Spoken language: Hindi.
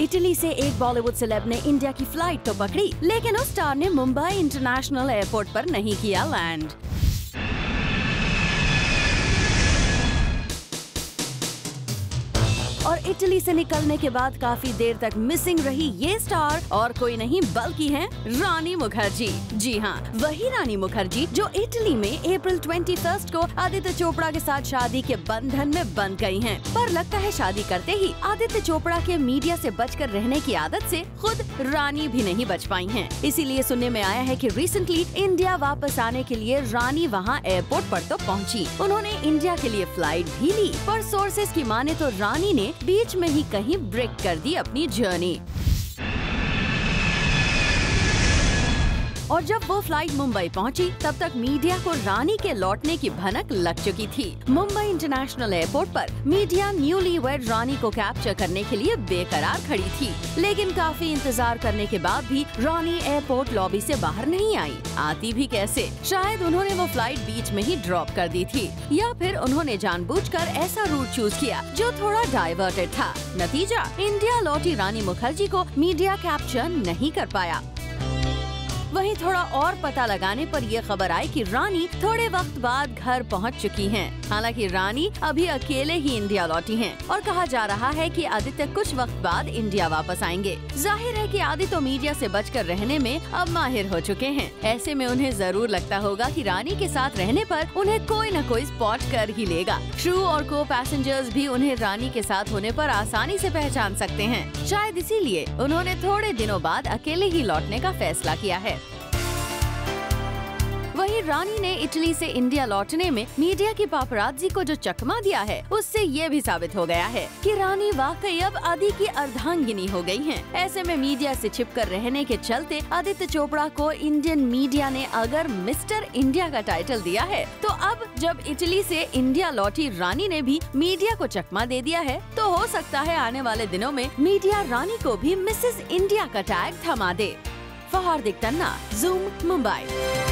इटली से एक बॉलीवुड सेलेब ने इंडिया की फ्लाइट तो पकड़ी, लेकिन उस स्टार ने मुंबई इंटरनेशनल एयरपोर्ट पर नहीं किया लैंड। और इटली से निकलने के बाद काफी देर तक मिसिंग रही ये स्टार और कोई नहीं बल्कि हैं रानी मुखर्जी। जी हाँ, वही रानी मुखर्जी जो इटली में अप्रैल 21 को आदित्य चोपड़ा के साथ शादी के बंधन में बंध गई हैं। पर लगता है शादी करते ही आदित्य चोपड़ा के मीडिया से बचकर रहने की आदत से खुद रानी भी नहीं बच पाई हैं। इसीलिए सुनने में आया है कि रिसेंटली इंडिया वापस आने के लिए रानी वहाँ एयरपोर्ट पर तो पहुँची। उन्होंने इंडिया के लिए फ्लाइट भी ली, पर सोर्सेज की माने तो रानी ने बीच में ही कहीं ब्रेक कर दी अपनी जर्नी। और जब वो फ्लाइट मुंबई पहुंची, तब तक मीडिया को रानी के लौटने की भनक लग चुकी थी। मुंबई इंटरनेशनल एयरपोर्ट पर मीडिया न्यूली वेड रानी को कैप्चर करने के लिए बेकरार खड़ी थी, लेकिन काफी इंतजार करने के बाद भी रानी एयरपोर्ट लॉबी से बाहर नहीं आई। आती भी कैसे? शायद उन्होंने वो फ्लाइट बीच में ही ड्रॉप कर दी थी, या फिर उन्होंने जानबूझकर ऐसा रूट चूज किया जो थोड़ा डाइवर्टेड था। नतीजा, इंडिया लौटी रानी मुखर्जी को मीडिया कैप्चर नहीं कर पाया। वहीं थोड़ा और पता लगाने पर यह खबर आई कि रानी थोड़े वक्त बाद घर पहुंच चुकी हैं। हालांकि रानी अभी अकेले ही इंडिया लौटी हैं और कहा जा रहा है कि आदित्य कुछ वक्त बाद इंडिया वापस आएंगे। जाहिर है कि आदित्य मिडिया से बचकर रहने में अब माहिर हो चुके हैं। ऐसे में उन्हें जरूर लगता होगा कि रानी के साथ रहने पर उन्हें कोई न कोई स्पॉट कर ही लेगा। क्रू और को पैसेंजर्स भी उन्हें रानी के साथ होने पर आसानी से पहचान सकते हैं। शायद इसीलिए उन्होंने थोड़े दिनों बाद अकेले ही लौटने का फैसला किया है। वहीं रानी ने इटली से इंडिया लौटने में मीडिया की पापराजी को जो चकमा दिया है, उससे ये भी साबित हो गया है कि रानी वाकई अब आदि की अर्धांगिनी हो गई हैं। ऐसे में मीडिया से छिपकर रहने के चलते आदित्य चोपड़ा को इंडियन मीडिया ने अगर मिस्टर इंडिया का टाइटल दिया है, तो अब जब इटली से इंडिया लौटी रानी ने भी मीडिया को चकमा दे दिया है, तो हो सकता है आने वाले दिनों में मीडिया रानी को भी मिसेस इंडिया का टैग थमा दे। फहार दिक्तन्ना, ज़ूम, मुंबई।